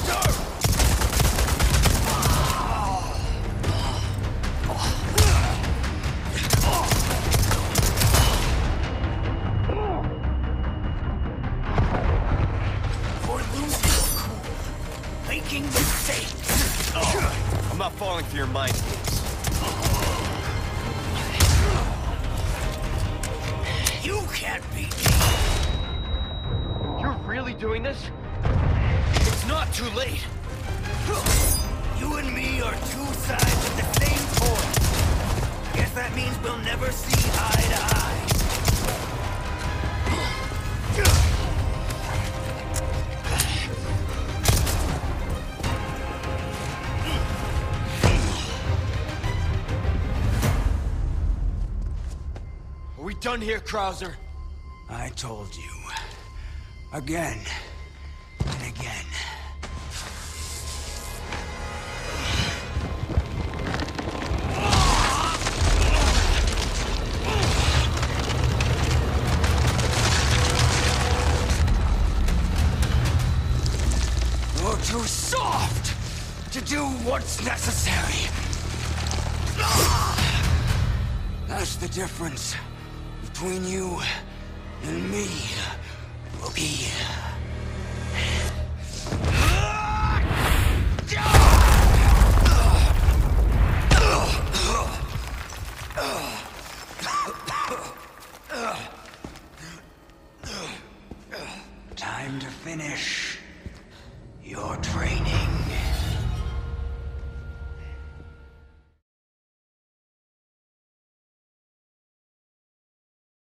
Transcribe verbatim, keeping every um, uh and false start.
Falling for your mind games. You can't beat me! You're really doing this? It's not too late. You and me are two sides of the same coin. Guess that means we'll never see eye to eye. Are we done here, Krauser? I told you. Again. And again. You're too soft to do what's necessary. That's the difference between you and me, Wookie.